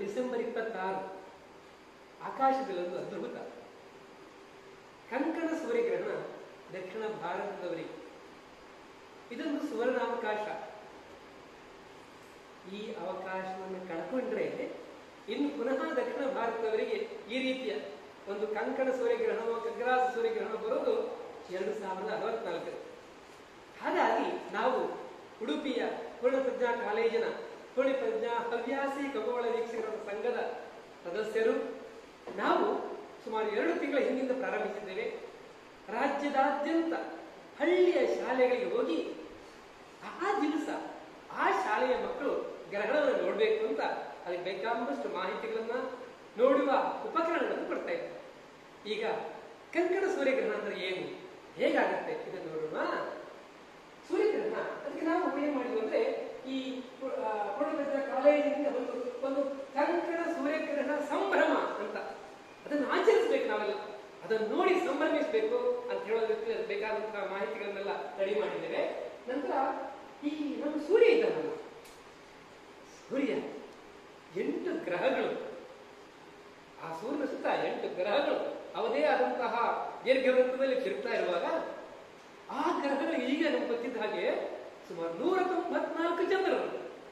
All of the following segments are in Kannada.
ಡಿಸೆಂಬರ್ 26 ಆಕಾಶದಲ್ಲೊಂದು ಅದ್ಭುತ. ಕಂಕಣ ಸೂರ್ಯಗ್ರಹಣ ದಕ್ಷಿಣ ಭಾರತದವರಿಗೆ ಇದೊಂದು ಸುವರ್ಣಾವಕಾಶ. ಈ ಅವಕಾಶವನ್ನು ಕಳ್ಕೊಂಡ್ರೆ ಇನ್ನು ಪುನಃ ದಕ್ಷಿಣ ಭಾರತದವರಿಗೆ ಈ ರೀತಿಯ ಒಂದು ಕಂಕಣ ಸೂರ್ಯಗ್ರಹಣ ಖಗ್ರಾಸ ಸೂರ್ಯಗ್ರಹಣ ಬರೋದು 2064. ಹಾಗಾಗಿ ನಾವು ಉಡುಪಿಯ ಪೂರ್ಣಪ್ರಜ್ಞಾ ಕಾಲೇಜಿನ ಪೂರ್ಣಪ್ರಜ್ಞಾ ಹವ್ಯಾಸಿ ಖಗೋಳ ವೀಕ್ಷಕರ ಸಂಘದ ಸದಸ್ಯರು ನಾವು ಸುಮಾರು 2 ತಿಂಗಳ ಹಿಂದಿಂದ ಪ್ರಾರಂಭಿಸಿದ್ದೇವೆ. ರಾಜ್ಯದಾದ್ಯಂತ ಹಳ್ಳಿಯ ಶಾಲೆಗಳಿಗೆ ಹೋಗಿ ಆ ದಿವಸ ಆ ಶಾಲೆಯ ಮಕ್ಕಳು ಗ್ರಹಣವನ್ನು ನೋಡಬೇಕು ಅಂತ ಅದಕ್ಕೆ ಬೇಕಾದಷ್ಟು ಮಾಹಿತಿಗಳನ್ನ ನೋಡುವ ಉಪಕರಣಗಳನ್ನು ಕೊಡ್ತಾ ಇದ್ದಾರೆ. ಈಗ ಕಂಕಣ ಸೂರ್ಯಗ್ರಹಣ ಅಂದ್ರೆ ಏನು, ಹೇಗಾಗುತ್ತೆ ಇದನ್ನು ನೋಡೋಣ. ಸೂರ್ಯಗ್ರಹಣ ಅದಕ್ಕೆ ನಾವು ಏನ್ ಮಾಡಿದ್ವಿ ಅಂದ್ರೆ ಈ ಪೂರ್ಣಪ್ರಜ್ಞಾ ಕಾಲೇಜಿನಿಂದ ಒಂದು ಕಂಕಣ ಸೂರ್ಯಗ್ರಹಣ ಸಂಭ್ರಮ ಅಂತ ಅದನ್ನು ಆಚರಿಸಬೇಕು. ನಾವೆಲ್ಲ ಅದನ್ನು ನೋಡಿ ಸಂಭ್ರಮಿಸಬೇಕು ಅಂತ ಹೇಳೋದಕ್ಕೆ ಬೇಕಾದಂತಹ ಮಾಹಿತಿಗಳನ್ನೆಲ್ಲ ರೆಡಿ ಮಾಡಿದ್ದೇವೆ. ನಂತರ ಈ ನಮ್ಮ ಸೂರ್ಯ ಇದ್ದಾನಲ್ಲ, ಸೂರ್ಯ 8 ಗ್ರಹಗಳು, ಆ ಸೂರ್ಯನ ಸುತ್ತ 8 ಗ್ರಹಗಳು ಅವದೇ ಆದಂತಹ ದೀರ್ಘವೃತ್ತದಲ್ಲಿ ತಿರುಗ್ತಾ ಇರುವಾಗ ಆ ಗ್ರಹಗಳು ಈಗ ನಮ್ಗೆ ಗೊತ್ತಿದ್ದ ಹಾಗೆ ಸುಮಾರು 194 ಚಂದ್ರರು.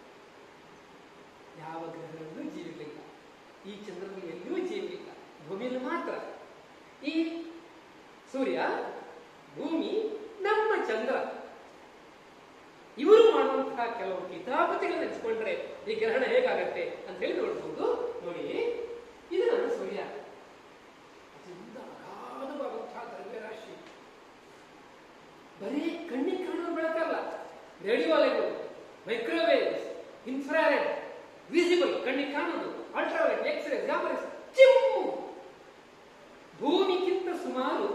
ಯಾವ ಗ್ರಹಗಳಲ್ಲೂ ಜೀವಿಗಳಿಲ್ಲ, ಈ ಚಂದ್ರನಲ್ಲಿ ಎಲ್ಲಿಯೂ ಜೀವಿಗಳಿಲ್ಲ, ಭೂಮಿಯಲ್ಲಿ ಮಾತ್ರ. ಈ ಸೂರ್ಯ, ಭೂಮಿ, ನಮ್ಮ ಚಂದ್ರ ಇವರು ಮಾಡುವಂತಹ ಕೆಲವು ಕಿತಾಪತಿಗಳನ್ನು ನೆನೆಸ್ಕೊಂಡ್ರೆ ಈ ಗ್ರಹಣ ಹೇಗಾಗತ್ತೆ ಅಂತ ಹೇಳಿ ನೋಡ್ಬೋದು. ನೋಡಿ, ಇದು ನನ್ನ ಸೂರ್ಯ, ಅತ್ಯಂತ ಅಗಾಧವಾದಂತಹ ದ್ರವ್ಯರಾಶಿ. ಬರೀ ಕಣ್ಣಿಗೆ ಕಾಣುವ ಬೆಳಕಲ್ಲ, ರೇಡಿಯೋ ಅಲೆಗಳು, ಮೈಕ್ರೋವೇವ್ಸ್, ಇನ್ಫ್ರಾರೆಡ್, ವಿಸಿಬಲ್ ಕಣ್ಣಿಗೆ ಕಾಣೋದು, ಅಲ್ಟ್ರಾವೈಟ್, ಎಕ್ಸ್ರೇ, ಗ್ಯಾಮರೇಸ್, ಭೂಮಿಗಿಂತ ಸುಮಾರು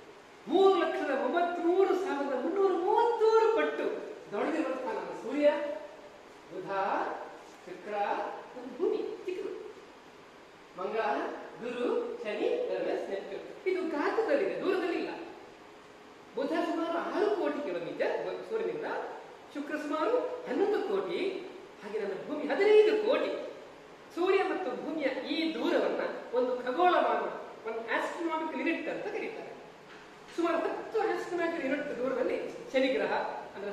3,93,333 ಪಟ್ಟು ದೊಡ್ಡದಿರುವಂತಹ ನಮ್ಮ ಸೂರ್ಯ, ಬುಧ, ಶುಕ್ರ, ಭೂಮಿ ಚಿಕ್ಕದು, ಮಂಗಳ, ಗುರು, ಶನಿ, ನೆಪ್ಟ್ಯೂನ್. ಇದು ಗಾತ್ರದಲ್ಲಿದೆ, ದೂರದಲ್ಲಿಲ್ಲ. ಬುಧ ಸುಮಾರು 6 ಕೋಟಿ ಕಿಲೋಮೀಟರ್ ಸೂರ್ಯನಿಂದ, ಶುಕ್ರ ಸುಮಾರು 11 ಕೋಟಿ, ಹಾಗೆ ನನ್ನ ಭೂಮಿ 15 ಕೋಟಿ. ಸೂರ್ಯ ಮತ್ತು ಭೂಮಿಯ ಈ ದೂರವನ್ನ ಒಂದು ಖಗೋಳಮಾನ, ಒಂದು ಆಸ್ಟ್ರೋನಾಮಿಕಲ್ ಯೂನಿಟ್ ಅಂತ ಕರೀತಾರೆ. ಸುಮಾರು 10 ಆಸ್ಟ್ರೋನಾಮಿಕಲ್ ಯೂನಿಟ್ ದೂರದಲ್ಲಿ ಶನಿಗ್ರಹ, ಅಂದ್ರೆ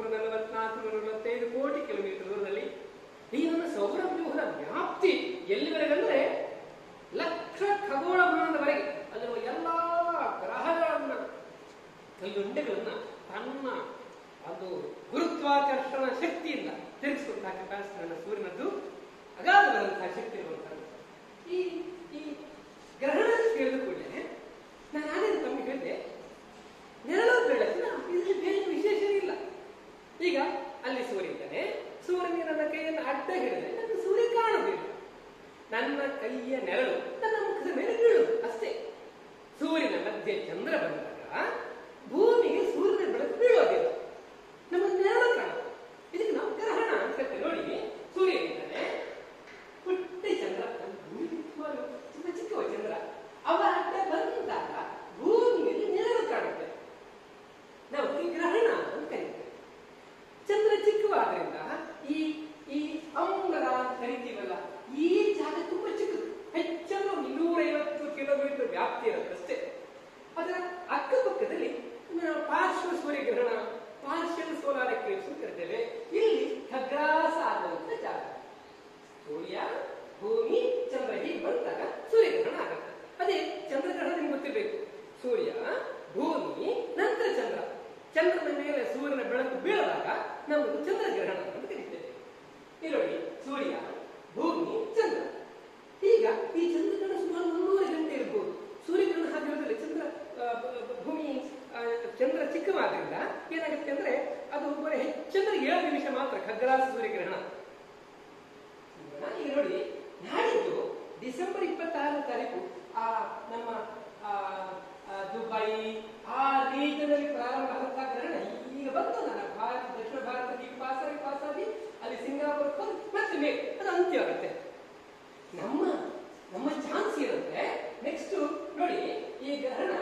144-145 ಕೋಟಿ ಕಿಲೋಮೀಟರ್ ದೂರದಲ್ಲಿ. ಈ ನನ್ನ ಸೌರವ್ಯೂಹದ ವ್ಯಾಪ್ತಿ ಎಲ್ಲಿವರೆಗಂದ್ರೆ ಲಕ್ಷ ಖಗೋಳಮಾನದವರೆಗೆ ಅಲ್ಲಿರುವ ಎಲ್ಲಾ ಗ್ರಹಗಳನ್ನ, ಕಲ್ಲುಂಡೆಗಳನ್ನ ತನ್ನ ಒಂದು ಗುರುತ್ವಾಕರ್ಷಣ ಶಕ್ತಿಯಿಂದ ತಿರುಗಿಸುವಂತಹ ಕೆಪಾಸಿಟಿ ನನ್ನ ಸೂರ್ಯನದ್ದು ಅಗಾಧವಾದಂತಹ ಶಕ್ತಿ ಇರುವಂತಹದ್ದು. ಈ ಗ್ರಹಣ ಕೇಳಿದ ಕೂಡಲೇ ನಾನು ಆದ್ರೆ ತಮಗೆ ಹೇಳಿದೆ, ನೆರಳು ಬೆಳಕಿನ ಇದರಲ್ಲಿ ಬೇರೆ ವಿಶೇಷ ಇಲ್ಲ. ಈಗ ಅಲ್ಲಿ ಸೂರ್ಯ ಇದ್ದಾನೆ, ಸೂರ್ಯನಿಗೆ ನನ್ನ ಕೈಯನ್ನು ಅಡ್ಡ ಹಿಡಿದ್ರೆ ನನ್ನ ಸೂರ್ಯ ಕಾಣುವುದಿಲ್ಲ, ನನ್ನ ಕೈಯ ನೆರಳು ನನ್ನ ಮುಖದ ಮೇಲೆ ಬೀಳುವುದು ಅಷ್ಟೇ. ಸೂರ್ಯನ ಮಧ್ಯೆ ಚಂದ್ರ ಬಂದಾಗ ಭೂಮಿಗೆ ಸೂರ್ಯನ ಬೆಳಕು ಬೀಳೋದಿಲ್ಲ, ನಮ್ಮ ನೆರಳು ಕಾಣುತ್ತೆ. ಇದಕ್ಕೆ ನಾವು ಗ್ರಹಣ ಅಂತ ಹೇಳ್ತೇವೆ. ನೋಡಿ, ಸೂರ್ಯ ಇದ್ದಾನೆ, ಪುಟ್ಟ ಚಂದ್ರ, ತುಂಬ ಚಿಕ್ಕವ ಚಂದ್ರ, ಅವರ ಅಡ್ಡ ಬಂದಾಗ ಭೂಮಿಯಲ್ಲಿ ನೆರಳು ಕಾಣುತ್ತೆ, ನಾವು ಗ್ರಹಣ ಅಂತ ಕರೀತೇವೆ. ಚಂದ್ರ ಚಿಕ್ಕವಾದ್ರಿಂದ ಈ ಅಂಗರ ಅಂತ ಕರಿತೀವಲ್ಲ, ಈ ಜಾಗ ತುಂಬಾ ಚಿಕ್ಕದು, ಹೆಚ್ಚಂದ್ರೆ 250 ಕಿಲೋಮೀಟರ್ ವ್ಯಾಪ್ತಿ ಇರುತ್ತಷ್ಟೇ. ಅದರ ಅಕ್ಕಪಕ್ಕದಲ್ಲಿ ಪಾರ್ಶ್ವ ಸೂರ್ಯಗ್ರಹಣ, ಪಾರ್ಷಿಯಲ್ ಸೋಲಾರ್ ಎಕ್ಲಿಪ್ಸ್ ಅಂತ ಕರಿತೇವೆ. ಇಲ್ಲಿ ಖಗ್ರಾಸ ಆಗುವಂತ ಜಾಗ. ಸೂರ್ಯ, ಭೂಮಿ, ಚಂದ್ರ ಹೀಗೆ ಬಂದಾಗ ಸೂರ್ಯಗ್ರಹಣ ಆಗುತ್ತೆ. ಅದೇ ಚಂದ್ರಗ್ರಹಣ ನಿಮ್ಗೆ ಗೊತ್ತಿರಬೇಕು. ಸೂರ್ಯ, ಭೂಮಿ, ನಂತರ ಚಂದ್ರ. ಚಂದ್ರನ ಮೇಲೆ ಸೂರ್ಯನ ಬೆಳಕು ಬೀಳದಾಗ ನಾವು ಚಂದ್ರಗ್ರಹಣ ಅಂತ ಕರೀತೇವೆ. ನೋಡಿ, ಸೂರ್ಯ, ಭೂಮಿ, ಚಂದ್ರ. ಈಗ ಈ ಚಂದ್ರಗ್ರಹಣ ಸುಮಾರು 300 ಗಂಟೆ ಇರಬಹುದು. ಸೂರ್ಯಗ್ರಹಣ ಹಾಗಿರೋದ್ರಲ್ಲಿ ಚಂದ್ರ ಚಿಕ್ಕವಾದ್ರಿಂದ ಏನಾಗುತ್ತೆ ಅಂದ್ರೆ ಅದು ಬರೀ ಚಂದ್ರಿಗೆ 7 ನಿಮಿಷ ಮಾತ್ರ ಖಗ್ರಾಸ ಸೂರ್ಯಗ್ರಹಣ. ಈಗ ನೋಡಿ, ನಾಡಿದ್ದು ಡಿಸೆಂಬರ್ 26ನೇ ತಾರೀಕು ನಮ್ಮ ದುಬೈ ಆ ರೀಜನಲ್ಲಿ ಪ್ರಾರಂಭ ಆದಂತಹ ಗ್ರಹಣ ಈಗ ಬಂತು. ನನ್ನ ಭಾರತ, ದಕ್ಷಿಣ ಭಾರತಕ್ಕೆ ಈಗ ಪಾಸಾಗಿ ಅಲ್ಲಿ ಸಿಂಗಾಪುರ ಮತ್ತೆ ಅದು ಅಂತ್ಯ ಆಗುತ್ತೆ. ನಮ್ಮ ಚಾನ್ಸ್ ಇರುತ್ತೆ. ನೆಕ್ಸ್ಟ್ ನೋಡಿ, ಈ ಗ್ರಹಣ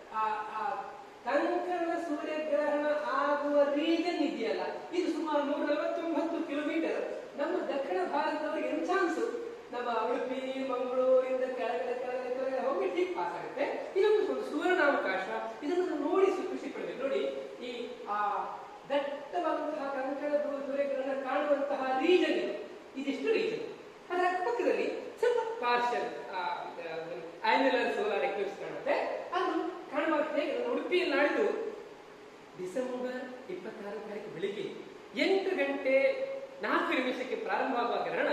ಕಂಕಣ ಸೂರ್ಯಗ್ರಹಣ ಆಗುವ ರೀಜನ್ ಇದೆಯಲ್ಲ, ಇದು ಸುಮಾರು 149 ಕಿಲೋಮೀಟರ್. ನಮ್ಮ ದಕ್ಷಿಣ ಭಾರತದವರಿಗೆ ಏನು ಚಾನ್ಸ್? ನಮ್ಮ ನಮ್ಮ ಉಡುಪಿ ಮಂಗಳೂರಿಂದ ಕೆಳಗಡೆ ಹೋಗಿ ಹೀಗೆ ಪಾಸ್ ಆಗುತ್ತೆ. ಇದೊಂದು ಒಂದು ಸುವರ್ಣಾವಕಾಶ. ಇದನ್ನು ನೋಡಿ ಖುಷಿ ಪಡಬೇಕು. ನೋಡಿ ಈ ದಟ್ಟವಾದಂತಹ ಕಂಕಣ ಸೂರ್ಯಗ್ರಹಣ ಕಾಣುವಂತಹ ರೀಜನ್ ಇದಿಷ್ಟು ರೀಜನ್. ಅದರ ಪಕ್ಕದಲ್ಲಿ ಸ್ವಲ್ಪ ಪಾರ್ಷಲ್ ಆನ್ಯುಲರ್ ಸೋಲಾರ್ ಎಕ್ಲಿಪ್ಸ್ ಕಾಣುತ್ತೆ. ಅದು ಕಾಣುವಾಗ ಹೇಗೆ ಉಡುಪಿಯಲ್ಲಿ ನಾಡಿದ್ದು ಡಿಸೆಂಬರ್ 26 ತಾರೀಕು ಬೆಳಿಗ್ಗೆ 8 ಗಂಟೆ 4 ನಿಮಿಷಕ್ಕೆ ಪ್ರಾರಂಭವಾಗುವ ಗ್ರಹಣ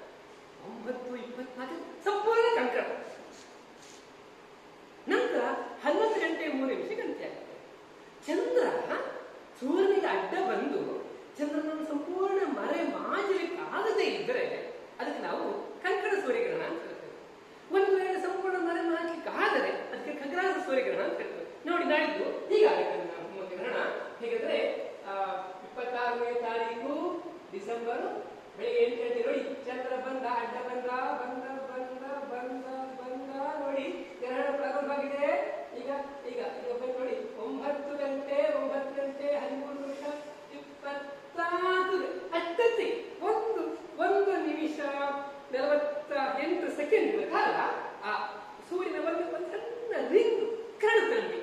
9:24 ಸಂಪೂರ್ಣ ಕಂಕಣ. ನಂತರ 11 ಗಂಟೆ 3 ನಿಮಿಷಕ್ಕೆ ಅಂತ್ಯ ಆಗುತ್ತೆ. ಚಂದ್ರ ಸೂರ್ಯನಿಗೆ ಅಡ್ಡ ಬಂದು ಚಂದ್ರನನ್ನು ಸಂಪೂರ್ಣ ಮರೆ ಮಾಜಲಿಕ್ಕೆ ಆಗದೇ ಇದ್ದರೆ ಅದಕ್ಕೆ ನಾವು ಕಂಕಣ ಸೂರ್ಯಗ್ರಹಣ ಅಂತ ಹೇಳ್ತೇವೆ. ಒಂದು ವೇಳೆ ಸಂಪೂರ್ಣ ಮರೆ ಮಾಡಲಿಕ್ಕೆ ಆದರೆ ಅದಕ್ಕೆ ಖಗ್ರಾಸ ಸೂರ್ಯಗ್ರಹಣ ಅಂತ ಹೇಳ್ತೇವೆ. ನೋಡಿ ನಾಡಿದ್ದು ಹೀಗಾಗುತ್ತೆ ನಮ್ಮ ಗ್ರಹಣ. ಹೇಗೆಂದ್ರೆ 26ನೇ ತಾರೀಕು ಡಿಸೆಂಬರ್ ಬೆಳಿಗ್ಗೆ 8 ಗಂಟೆ ನೋಡಿ ಚಂದ್ರ ಬಂದ, ಅಡ್ಡ ಬಂದ ಬಂದ ಬಂದ ಬಂದ ಬಂದ ನೋಡಿ ಗ್ರಹಣ ಪ್ರಾರಂಭವಾಗಿದೆ. ಈಗ ಈಗ ಈಗ ನೋಡಿ 9 ಗಂಟೆ 13 ನಿಮಿಷ 24 ಅಷ್ಟೊತ್ತಿ 1 ನಿಮಿಷ 48 ಸೆಕೆಂಡ್ ಕಾಲ ಆ ಸೂರ್ಯನ ಒಂದು ಸಣ್ಣ ರಿಂಗ್ ಕಾಣುತ್ತೆ ನಮಗೆ.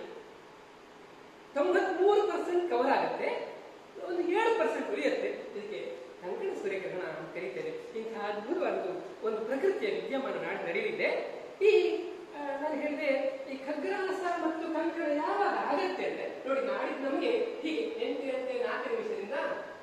93% ಕವರ್ ಆಗುತ್ತೆ, ಒಂದು 7% ಉಳಿಯುತ್ತೆ. ಇದಕ್ಕೆ ಕಂಕಣ ಸೂರ್ಯಗ್ರಹಣ ಅಂತ ಕರೀತೇವೆ. ಇಂತಹ ಅದ್ಭುತವಾದ ಒಂದು ಪ್ರಕೃತಿಯ ವಿದ್ಯಮಾನ ನಡೆಯಲಿದೆ. ಈ ನಾನು ಹೇಳಿದೆ ಈ ಖಗ್ರಾಸ ಮತ್ತು ಕಂಕಣ ಯಾವಾಗ ಆಗತ್ತೆ ಅಂದ್ರೆ ನೋಡಿ ನಾಡಿದ್ದು ನಮಗೆ ಹೀಗೆ 8 ಗಂಟೆ 4 ನಿಮಿಷದಿಂದ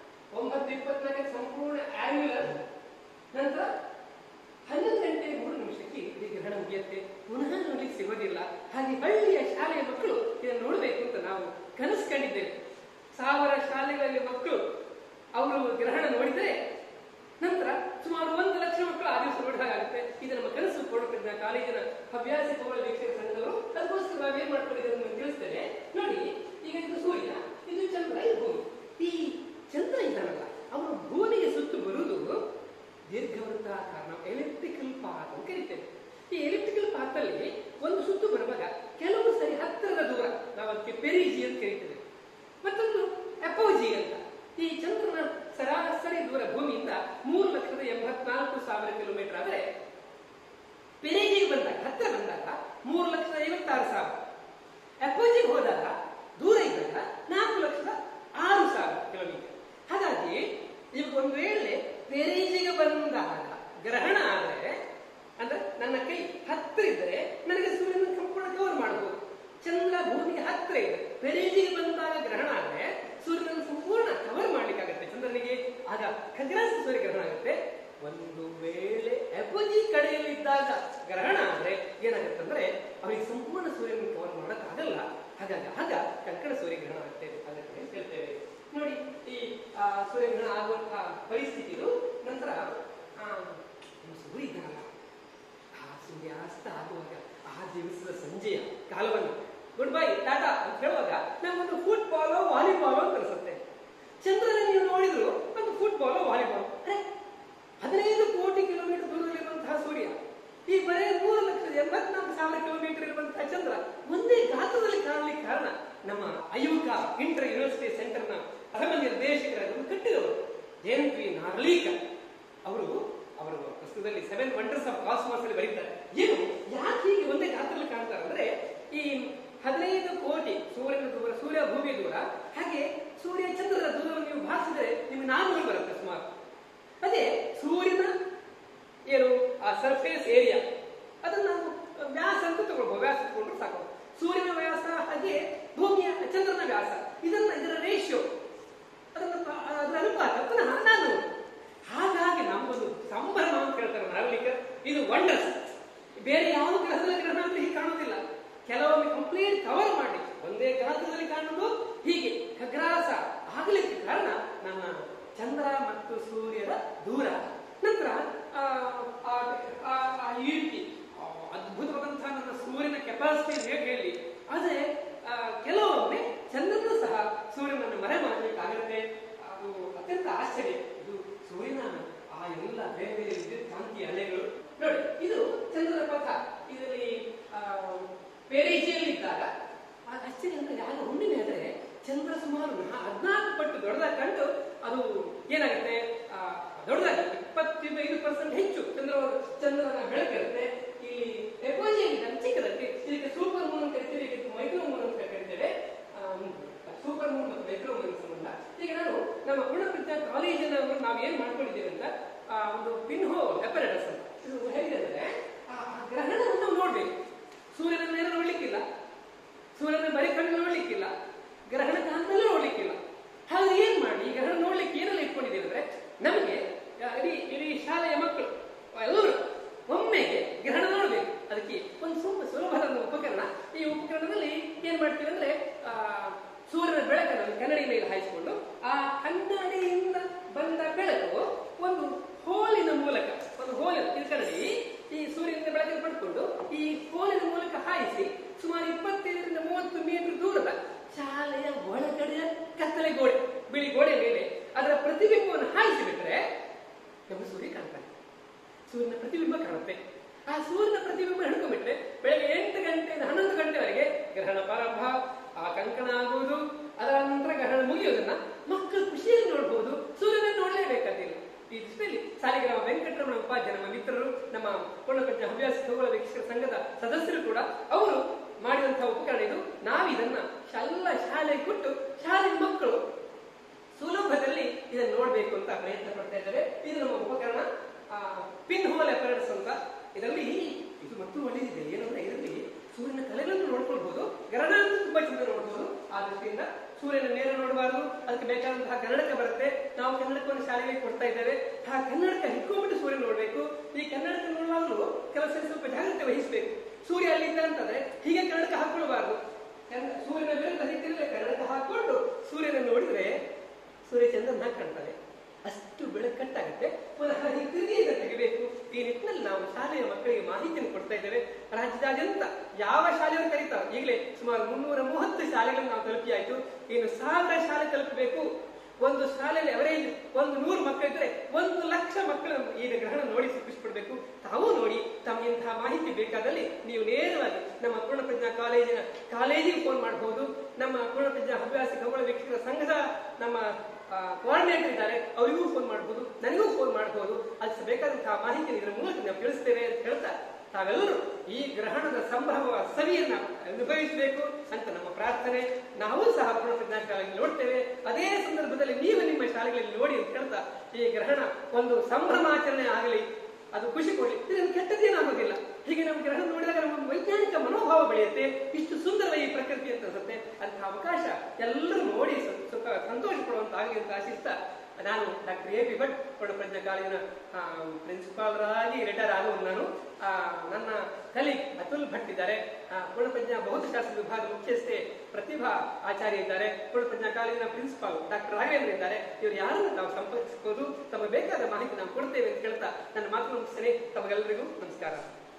9:24 ಸಂಪೂರ್ಣ ಆನ್ಯುಲರ್, ನಂತರ 11 ಗಂಟೆ 3 ನಿಮಿಷಕ್ಕೆ ಈ ಗ್ರಹಣ ಮುಗಿಯುತ್ತೆ. ಪುನಃ ನೋಡ್ಲಿಕ್ಕೆ ಸಿಗೋದಿಲ್ಲ. ಹಾಗೆ ಹಳ್ಳಿಯ ಶಾಲೆಯ ಮಕ್ಕಳು ಇದನ್ನು ನೋಡಬೇಕು ಅಂತ ನಾವು ಕನಸು ಕಂಡಿದ್ದೇವೆ. 1000 ಶಾಲೆಗಳಲ್ಲಿ ಮಕ್ಕಳು ಅವರು ಗ್ರಹಣ ನೋಡಿದರೆ ನಂತರ ಸುಮಾರು 1 ಲಕ್ಷ ಮಕ್ಕಳು ಆ ದಿವಸ ನೋಡಿದಾಗುತ್ತೆ. ಇದು ನಮ್ಮ ಕನಸು ಪೂರ್ಣಪ್ರಜ್ಞಾ ಕಾಲೇಜಿನ ಹವ್ಯಾಸ ಖಗೋಳ ವೀಕ್ಷಕ ಸಂಘದವರು ಅದಕ್ಕೋಸ್ಕರ ನಾವು ಏನ್ ಮಾಡ್ಕೊಂಡಿದ್ದೇವೆ ಅಂತ ತಿಳಿಸ್ತೇನೆ. ನೋಡಿ ಈಗ ಇದು ಸೂರ್ಯ, ಇದು ಚಂದ್ರ, ಇದು ಭೂಮಿ. ಈ ಚಂದ್ರ ಇದ್ದಾನಲ್ಲ ಅವನು ಭೂಮಿಗೆ ಸುತ್ತು ಬರುವುದು ದೀರ್ಘವೃತ್ತಾಕಾರ, ನಾವು ಎಲಿಪ್ಟಿಕಲ್ ಪಾತ್ ಅಂತ ಕರಿತೇವೆ. ಈ ಎಲಿಪ್ಟಿಕಲ್ ಪಾತ್ ಅಲ್ಲಿ ಒಂದು ಸುತ್ತು ಬರುವಾಗ ಕೆಲವು ಸರಿ ಹತ್ತಿರದ ದೂರ ನಾವು ಅದಕ್ಕೆ ಪೆರಿಜಿ ಅಂತ ಕರಿತೇವೆ, ಮತ್ತೊಂದು ಅಪೋಜಿ ಅಂತ. ಈ ಚಂದ್ರನ ಸರಾಸರಿ ದೂರ ಭೂಮಿಯಿಂದ 3,84,000 ಕಿಲೋಮೀಟರ್ ಆದರೆ ಪೆರಿಜಿಗೆ ಬಂದಾಗ ಹತ್ತಿರ ಬಂದಾಗ 3,56,000, ಅಪೋಜಿಗೆ ಹೋದಾಗ ದೂರ ಇದ್ದಾಗ 4,06,000 ಕಿಲೋಮೀಟರ್. ಹಾಗಾಗಿ ಇವಾಗ ಒಂದು ವೇಳೆ ಪೆರಿಜಿಗೆ ಬಂದಾಗ ಗ್ರಹಣ ಆದರೆ ಅಂದ್ರೆ ನನ್ನ ಕೈ ಹತ್ತಿರ ಇದ್ದರೆ ನನಗೆ ಸೂರ್ಯನ ಸಂಪೂರ್ಣ ಕವರ್ ಮಾಡಬಹುದು. ಚಂದ್ರ ಭೂಮಿಗೆ ಹತ್ತಿರ ಇದೆ, ಪೆರಿಜಿಗೆ ಬಂದಾಗ ಗ್ರಹಣ ಆದರೆ ಸೂರ್ಯನನ್ನು ಸಂಪೂರ್ಣ ಕವರ್ ಮಾಡ್ಲಿಕ್ಕಾಗತ್ತೆ ಚಂದ್ರನಿಗೆ. ಆಗ ಖಗ್ರಾಸ ಸೂರ್ಯಗ್ರಹಣ ಆಗುತ್ತೆ. ಒಂದು ವೇಳೆ ಅಪೋಜಿ ಕಡೆಯಲ್ಲಿ ಇದ್ದಾಗ ಗ್ರಹಣ ಆದ್ರೆ ಏನಾಗುತ್ತೆ ಅಂದ್ರೆ ಅವರಿಗೆ ಸಂಪೂರ್ಣ ಸೂರ್ಯನನ್ನು ಕವರ್ ಮಾಡೋಕ್ಕಾಗಲ್ಲ. ಹಾಗಾಗಿ ಆಗ ಕಂಕಣ ಸೂರ್ಯಗ್ರಹಣ ಆಗುತ್ತೆ ಅದಕ್ಕೆ ಹೇಳ್ತೇವೆ. ನೋಡಿ ಈ ಸೂರ್ಯಗ್ರಹಣ ಆಗುವಂತಹ ಪರಿಸ್ಥಿತಿಗಳು. ನಂತರ ಸೂರ್ಯ ಇದ್ದಾನಲ್ಲ, ಆ ಸೂರ್ಯಾಸ್ತ ಆಗುವಾಗ ಆ ದಿವಸದ ಸಂಜೆಯ ಕಾಲವನ್ನು ಗುಡ್ ಬೈ ಟಾಟಾ ಅಂತ ಹೇಳುವಾಗ ನಮ್ಮೊಂದು ಫುಟ್ಬಾಲ್ ವಾಲಿಬಾಲ್ ಅಂತ ಅನಿಸುತ್ತೆ. ಚಂದ್ರನ ನೀವು ನೋಡಿದ್ರು ಒಂದು ಫುಟ್ಬಾಲ್ ವಾಲಿಬಾಲ್. 15 ಕೋಟಿ ಕಿಲೋಮೀಟರ್ ದೂರದಲ್ಲಿರುವಂತಹ ಸೂರ್ಯ, ಈ ಬರೇ 3,84,000 ಕಿಲೋಮೀಟರ್ ಇರುವಂತಹ ಚಂದ್ರ ಒಂದೇ ಗಾತ್ರದಲ್ಲಿ ಕಾಣಲಿಕ್ಕೆ ಕಾರಣ ನಮ್ಮ ಅಯುಕಾ ಇಂಟರ್ ಯೂನಿವರ್ಸಿಟಿ ಸೆಂಟರ್ನ ಪ್ರಥಮ ನಿರ್ದೇಶಕರಾಗಿ ಕಟ್ಟಿದವರು ಜಯಂತಿ ನಾರ್ಲೀಕರ್ ಅವರು ಪುಸ್ತಕದಲ್ಲಿ 7 ವಂಡರ್ಸ್ ಆಫ್ ಕಾಸ್ಮಾಸ್ ಅಲ್ಲಿ ಬರೀತಾರೆ. ಏನು ಯಾಕೆ ಹೀಗೆ ಒಂದೇ ಗಾತ್ರದಲ್ಲಿ ಕಾಣ್ತಾರೆ ಅಂದ್ರೆ ಈ 15 ಕೋಟಿ ಸೂರ್ಯನ ದೂರ, ಸೂರ್ಯ ಭೂಮಿಯ ದೂರ, ಹಾಗೆ ಸೂರ್ಯ ಚಂದ್ರನ ದೂರವನ್ನು ನೀವು ಭಾಗಿಸಿದ್ರೆ ನಿಮಗೆ 400 ಬರುತ್ತೆ ಸುಮಾರು. ಅದೇ ಸೂರ್ಯನ ಏನು ಆ ಸರ್ಫೇಸ್ ಏರಿಯಾ ಅದನ್ನ ನಾವು ವ್ಯಾಸ ಅಂತ ತಗೊಳ್ಬಹುದು. ವ್ಯಾಸ ತಗೊಂಡ್ರೆ ಸಾಕು. ಸೂರ್ಯನ ವ್ಯಾಸ ಹಾಗೆ ಭೂಮಿಯ ಚಂದ್ರನ ವ್ಯಾಸ, ಇದರ ರೇಷಿಯೋ, ಅದರ ಅನುಪಾತ ಪುನಃ 400. ಹಾಗಾಗಿ ನಮಗೊಂದು ಸಂಭ್ರಮ ಅಂತ ಹೇಳ್ತಾರೆ ನಾರ್ಲಿಕರ್. ಇದು ವಂಡರ್ಸ್. ಬೇರೆ ಯಾವ ಗ್ರಹದಲ್ಲಿ ಗ್ರಹಣ ಅಂತ ಹೀಗೆ ಕಾಣುವುದಿಲ್ಲ. ಕೆಲವೊಮ್ಮೆ ಕಂಪ್ಲೀಟ್ ಕವರ್ ಮಾಡಿ ಒಂದೇ ಗಾತ್ರದಲ್ಲಿ ಕಾಣುವುದು ಹೀಗೆ ಖಗ್ರಾಸ ಆಗಲಿಕ್ಕೆ ಕಾರಣ ನನ್ನ ಚಂದ್ರ ಮತ್ತು ಸೂರ್ಯನ ದೂರ. ನಂತರ ಅದ್ಭುತವಾದಂತಹ ನನ್ನ ಸೂರ್ಯನ ಕೆಪಾಸಿಟಿ ಹೇಗೆ ಹೇಳಿ. ಆದರೆ ಕೆಲವೊಮ್ಮೆ ಚಂದ್ರನು ಸಹ ಸೂರ್ಯನನ್ನು ಮರೆ ಮಾಡಲಿಕ್ಕಾಗುತ್ತೆ. ಅದು ಅತ್ಯಂತ ಆಶ್ಚರ್ಯ. ಇದು ಸೂರ್ಯನ ಆ ಎಲ್ಲ ಬೇರೆ ಬೇರೆ ವಿದ್ಯುತ್ ಕಾಂತಿ ಅಲೆಗಳು. ನೋಡಿ ಇದು ಚಂದ್ರನ ಪಥ. ಇದರಲ್ಲಿ ಪೆರಿಜಿಯಲ್ಲಿ ಇದ್ದಾಗ ಆಶ್ಚರ್ಯ ಅಂದ್ರೆ ಆಗ ಹುಣ್ಣಿಮೆ ಆದರೆ ಚಂದ್ರ ಸುಮಾರು 14 ಪಟ್ಟು ದೊಡ್ಡದಾಗಿ ಕಂಡು ಅದು ಏನಾಗುತ್ತೆ ದೊಡ್ಡದಾಗುತ್ತೆ. 25% ಹೆಚ್ಚು ಚಂದ್ರನ ಬೆಳಕಿರುತ್ತೆ. ಇಲ್ಲಿ ಎಪೋಜಿಯಲ್ಲಿ ಚಿಕ್ಕದಕ್ಕೆ, ಇದಕ್ಕೆ ಸೂಪರ್ ಮೂನ್ ಅಂತ ಕರಿತೀವಿ, ಇದಕ್ಕೆ ಮೈಕ್ರೋ ಮೂನ್ ಅಂತ ಕರಿತೇವೆ. ಸೂಪರ್ ಮೂನ್ ಮತ್ತು ಮೈಕ್ರೋ ಮೂನ್ ಸಂಬಂಧ. ಈಗ ನಾನು ನಮ್ಮ ಪೂರ್ಣಪ್ರಜ್ಞಾ ಕಾಲೇಜಿನ ನಾವು ಏನ್ ಮಾಡ್ಕೊಂಡಿದ್ದೀವಿ ಅಂತ ಒಂದು ಪಿನ್ ಹೋಲ್ ಅಪರೇಟಸ್ ಅಂತ ಇದು ಹೇಗಿದೆ ಅಂದ್ರೆ, ಗ್ರಹಣವನ್ನು ನೋಡ್ಬೇಕು. ಸೂರ್ಯನ ನೇರ ನೋಡ್ಲಿಕ್ಕಿಲ್ಲ, ಸೂರ್ಯನ ಬರೀ ಕಣ್ಣು ನೋಡ್ಲಿಕ್ಕಿಲ್ಲ, ಗ್ರಹಣ ಕಾಲದಲ್ಲೂ ನೋಡ್ಲಿಕ್ಕಿಲ್ಲ. ಹಾಗೆ ಏನ್ ಮಾಡಿ ಈ ಗ್ರಹಣ ನೋಡ್ಲಿಕ್ಕೆ ಏನೆಲ್ಲ ಇಟ್ಕೊಂಡಿದ್ದೀವಿ ಅಂದ್ರೆ, ನಮಗೆ ಇಡೀ ಶಾಲೆಯ ಮಕ್ಕಳು ಎಲ್ಲರೂ ಒಮ್ಮೆಗೆ ಗ್ರಹಣ ನೋಡ್ಬೇಕು. ಅದಕ್ಕೆ ಒಂದು ಸುಲಭದ ಉಪಕರಣ. ಈ ಉಪಕರಣದಲ್ಲಿ ಏನ್ ಮಾಡ್ತೀವಿ ಅಂದ್ರೆ, ಸೂರ್ಯನ ಬೆಳಕನ್ನು ಕನ್ನಡಿ ಮೇಲೆ ಹಾಯಿಸಿಕೊಂಡು ಆ ಕನ್ನಡಿಯಿಂದ ಬಂದ ಬೆಳಕು ಒಂದು ಹೋಲಿನ ಮೂಲಕ, ಒಂದು ಹೋಲಿನ ಕನ್ನಡಿ ಈ ಸೂರ್ಯನಿಂದ ಬೆಳಕನ್ನು ಪಡ್ಕೊಂಡು ಈ ಹೋಲಿನ ಮೂಲಕ ಹಾಯಿಸಿ ಸುಮಾರು 25-30 ಮೀಟರ್ ದೂರದ ಶಾಲೆಯ ಒಳಗಡೆಯ ಕತ್ತಲೆ ಗೋಡೆ, ಬಿಳಿ ಗೋಡೆ ಮೇಲೆ ಅದರ ಪ್ರತಿಬಿಂಬವನ್ನು ಹಾಯಿಸಿ ಬಿಟ್ರೆ ನಮಗೆ ಸೂರ್ಯ ಕಾಣ್ತಾನೆ. ಸೂರ್ಯನ ಪ್ರತಿಬಿಂಬ ಕಾಣುತ್ತೆ. ಆ ಸೂರ್ಯನ ಪ್ರತಿಬಿಂಬ ಹಿಡ್ಕೊಂಡ್ಬಿಟ್ರೆ ಬೆಳಗ್ಗೆ 8 ಗಂಟೆಯಿಂದ 11 ಗಂಟೆವರೆಗೆ ಗ್ರಹಣ ಪ್ರಾರಂಭ, ಆ ಕಂಕಣ ಆಗುವುದು, ಅದರ ನಂತರ ಗ್ರಹಣ ಮುಗಿಯುವುದನ್ನ ಮಕ್ಕಳು ಖುಷಿಯಲ್ಲಿ ನೋಡಬಹುದು. ಸೂರ್ಯನ ನೋಡಲೇಬೇಕಾದಿಲ್ಲ. ಈ ದೃಷ್ಟಿಯಲ್ಲಿ ಸಾಲಿಗ್ರಾಮ ವೆಂಕಟರಮಣ ಉಪಾಧ್ಯಾಯ ನಮ್ಮ ಮಿತ್ರರು, ನಮ್ಮ ಪೂರ್ಣಪ್ರಜ್ಞಾ ಹವ್ಯಾಸ ಖಗೋಳ ವೀಕ್ಷಕರ ಸಂಘದ ಸದಸ್ಯರು ಕೂಡ ಅವರು ಮಾಡಿದಂತಹ ಉಪಕರಣ ಇದು. ನಾವಿದನ್ನ ಶಾಲೆಗೆ ಕೊಟ್ಟು ಶಾಲೆಯ ಮಕ್ಕಳು ಸುಲಭದಲ್ಲಿ ಇದನ್ನು ನೋಡ್ಬೇಕು ಅಂತ ಪ್ರಯತ್ನ ಪಡ್ತಾ ಇದ್ದೇವೆ. ಇದು ನಮ್ಮ ಉಪಕರಣ ಪಿನ್ ಹೋಲ್ ಅಪರೇಟಸ್ ಅಂತ. ಇದರಲ್ಲಿ ಇದು ಮತ್ತು ಒಳ್ಳೆಯದಿದೆ. ಏನಂದ್ರೆ ಇದರಲ್ಲಿ ಸೂರ್ಯನ ಕಲೆಗಳನ್ನು ನೋಡ್ಕೊಳ್ಬಹುದು, ಗ್ರಹಣ ತುಂಬಾ ಚಂದ ನೋಡ್ಬೋದು. ಆ ದೃಷ್ಟಿಯಿಂದ ಸೂರ್ಯನ ನೇರ ನೋಡಬಾರದು, ಅದಕ್ಕೆ ಬೇಕಾದಂತಹ ಕನ್ನಡಕ ಬರುತ್ತೆ. ನಾವು ಕನ್ನಡಕವನ್ನು ಶಾಲೆಗೆ ಕೊಡ್ತಾ ಇದ್ದೇವೆ. ಆ ಕನ್ನಡಕ ಹಿಡ್ಕೊಂಡ್ಬಿಟ್ಟು ಸೂರ್ಯ ನೋಡ್ಬೇಕು. ಈ ಕನ್ನಡಕ ನೋಡುವಾಗಲೂ ಕೆಲಸ ಸ್ವಲ್ಪ ಜಾಗ್ರತೆ ವಹಿಸಬೇಕು. ಸೂರ್ಯ ಅಲ್ಲಿದ್ದ ಅಂತಂದ್ರೆ ಹೀಗೆ ಕನ್ನಡಕ ಹಾಕೊಳ್ಬಾರ್ದು. ಸೂರ್ಯನ ವಿರುದ್ಧ ದಿಕ್ಕಿನಲ್ಲಿ ಕನ್ನಡಕ ಹಾಕೊಂಡು ಸೂರ್ಯನ ನೋಡಿದ್ರೆ ಸೂರ್ಯ ಚಂದ್ರನ ಕಾಣ್ತಾನೆ. ಅಷ್ಟು ಬೆಳಕು ಕಟ್ಟಾಗುತ್ತೆ. ಪುನಃ ತಿರುಗಿ ತೆಗಿಬೇಕು. ಈ ನಿಟ್ಟಿನಲ್ಲಿ ನಾವು ಶಾಲೆಯ ಮಕ್ಕಳಿಗೆ ಮಾಹಿತಿಯನ್ನು ಕೊಡ್ತಾ ಇದ್ದೇವೆ. ರಾಜ್ಯದಾದ್ಯಂತ ಯಾವ ಶಾಲೆಯನ್ನು ಕರೀತಾವೆ, ಈಗಲೇ ಸುಮಾರು 330 ಶಾಲೆಗಳನ್ನು ನಾವು ತಲುಪಿ ಆಯ್ತು. ಇನ್ನು 1000 ಶಾಲೆ ತಲುಪಬೇಕು. ಒಂದು ಶಾಲೆಯಲ್ಲಿ ಅವರೇಜ್ 100 ಮಕ್ಕಳಿದ್ರೆ 1,00,000 ಮಕ್ಕಳು ಈಗ ಗ್ರಹಣ ನೋಡಿ ಖುಷಿಪಡಬೇಕು. ತಾವು ನೋಡಿ ತಮಗೆ ಇಂತಹ ಮಾಹಿತಿ ಬೇಕಾದಲ್ಲಿ ನೀವು ನೇರವಾಗಿ ನಮ್ಮ ಪೂರ್ಣಪ್ರಜ್ಞಾ ಕಾಲೇಜಿಗೆ ಫೋನ್ ಮಾಡಬಹುದು. ನಮ್ಮ ಪೂರ್ಣಪ್ರಜ್ಞಾ ಹವ್ಯಾಸ ಖಗೋಳ ವೀಕ್ಷಕರ ಸಂಘದ ನಮ್ಮ ಕೋಆರ್ಡಿನೇಟರ್ ಇದ್ದಾರೆ, ಅವರಿಗೂ ಫೋನ್ ಮಾಡಬಹುದು, ನನಗೂ ಫೋನ್ ಮಾಡಬಹುದು. ಅದಕ್ಕೆ ಬೇಕಾದಂತಹ ಮಾಹಿತಿ ಇದರ ಮೂಲಕ ನಾವು ತಿಳಿಸ್ತೇವೆ ಅಂತ ಹೇಳ್ತಾ, ತಾವೆಲ್ಲರೂ ಈ ಗ್ರಹಣದ ಸಂಭ್ರಮ ಸವಿಯನ್ನ ಅನುಭವಿಸಬೇಕು ಅಂತ ನಮ್ಮ ಪ್ರಾರ್ಥನೆ. ನಾವು ಸಹ ಪೂರ್ಣಪ್ರಜ್ಞಾ ಶಾಲೆಯಲ್ಲಿ ನೋಡ್ತೇವೆ. ಅದೇ ಸಂದರ್ಭದಲ್ಲಿ ನೀವು ನಿಮ್ಮ ಶಾಲೆಗಳಲ್ಲಿ ನೋಡಿ ಅಂತ ಹೇಳ್ತಾ, ಈ ಗ್ರಹಣ ಒಂದು ಸಂಭ್ರಮಾಚರಣೆ ಆಗಲಿ, ಅದು ಖುಷಿ ಕೊಡ್ಲಿ. ಇದನ್ನು ಕೆಟ್ಟದೇನಾಗೋದಿಲ್ಲ. ಹೀಗೆ ನಮ್ಮ ಗ್ರಹಣ ನೋಡಿದಾಗ ನಮ್ಮ ವೈಜ್ಞಾನಿಕ ಮನೋಭಾವ ಬೆಳೆಯುತ್ತೆ. ಇಷ್ಟು ಸುಂದರ ಈ ಪ್ರಕೃತಿ ಅಂತ ಅನ್ಸುತ್ತೆ. ಅಂತಹ ಅವಕಾಶ ಎಲ್ಲರೂ ನೋಡಿ ಸಂತೋಷ ಪಡುವಂತಾಗಲಿ ಅಂತ ಆಶಿಸ್ತಾ, ನಾನು ಡಾಕ್ಟರ್ A.P ಭಟ್ ಪೂರ್ಣಪ್ರಜ್ಞಾ ಕಾಲೇಜಿನ ಪ್ರಿನ್ಸಿಪಾಲರಾಗಿ ರಿಟೈರ್ ಆದವನು ನಾನು. ನನ್ನ ಕಲೀಗ್ ಅತುಲ್ ಭಟ್ ಇದ್ದಾರೆ, ಪೂರ್ಣಪ್ರಜ್ಞಾ ಭೌತಶಾಸ್ತ್ರ ವಿಭಾಗ ಮುಖ್ಯಸ್ಥೆ ಪ್ರತಿಭಾ ಆಚಾರ್ಯ ಇದ್ದಾರೆ, ಪೂರ್ಣಪ್ರಜ್ಞಾ ಕಾಲೇಜಿನ ಪ್ರಿನ್ಸಿಪಾಲ್ ಡಾಕ್ಟರ್ ರಾಘವೇಂದ್ರ ಇದ್ದಾರೆ. ಇವರು ಯಾರನ್ನು ತಾವು ಸಂಪರ್ಕಿಸಬಹುದು, ತಮಗೆ ಬೇಕಾದ ಮಾಹಿತಿ ನಾವು ಕೊಡ್ತೇವೆ ಅಂತ ಹೇಳ್ತಾ ನನ್ನ ಮಾತನ್ನು ಮುಗಿಸ್ತೇನೆ. ತಮಗೆಲ್ಲರಿಗೂ ನಮಸ್ಕಾರ.